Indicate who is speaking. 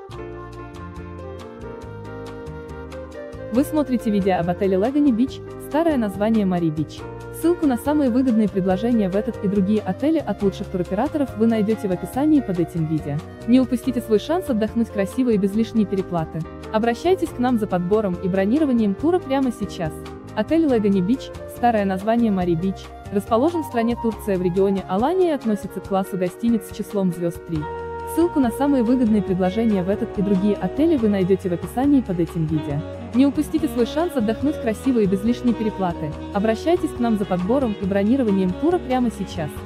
Speaker 1: Вы смотрите видео об отеле Лагуна Бич, старое название Мари Бич. Ссылку на самые выгодные предложения в этот и другие отели от лучших туроператоров вы найдете в описании под этим видео. Не упустите свой шанс отдохнуть красиво и без лишней переплаты. Обращайтесь к нам за подбором и бронированием тура прямо сейчас. Отель Лагуна Бич, старое название Мари Бич, расположен в стране Турция в регионе Алания и относится к классу гостиниц с числом звезд 3. Ссылку на самые выгодные предложения в этот и другие отели вы найдете в описании под этим видео. Не упустите свой шанс отдохнуть красиво и без лишней переплаты. Обращайтесь к нам за подбором и бронированием тура прямо сейчас.